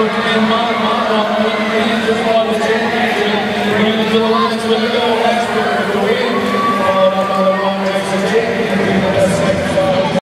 and Mark Martin, he's just right as well. Moving to the last with the